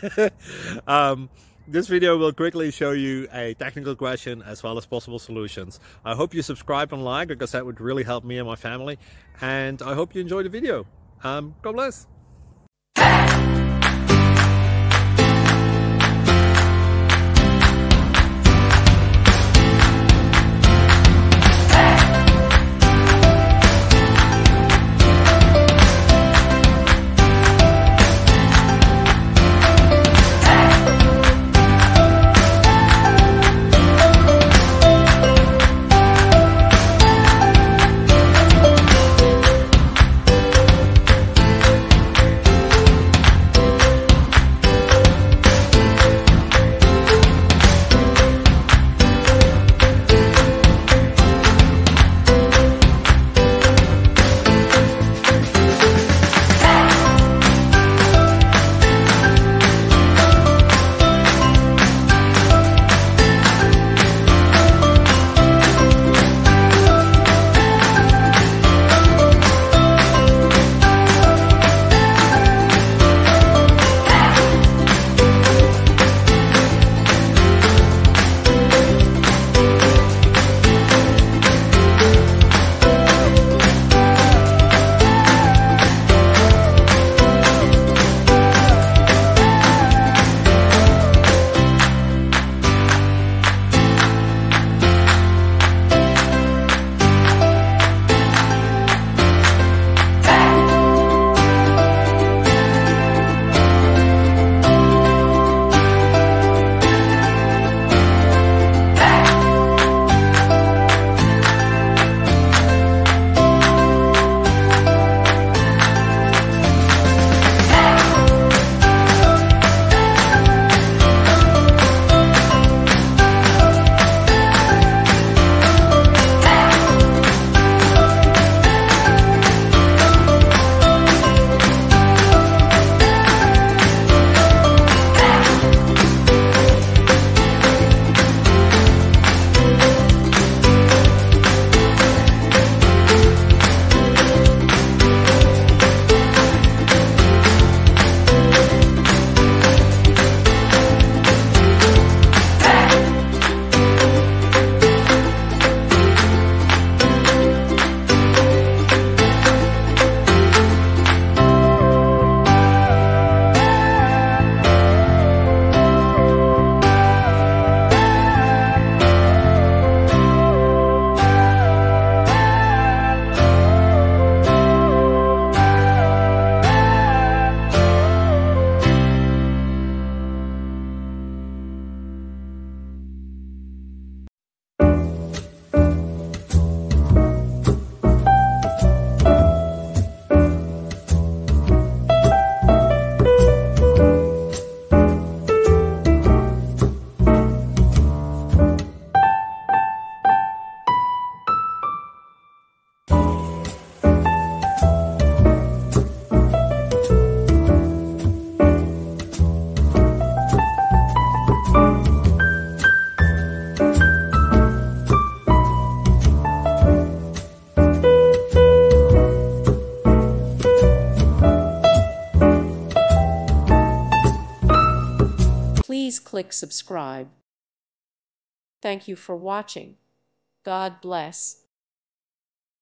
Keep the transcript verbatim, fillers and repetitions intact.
um, this video will quickly show you a technical question as well as possible solutions. I hope you subscribe and like, because that would really help me and my family. And I hope you enjoy the video. Um, God bless. Please click subscribe. Thank you for watching. God bless.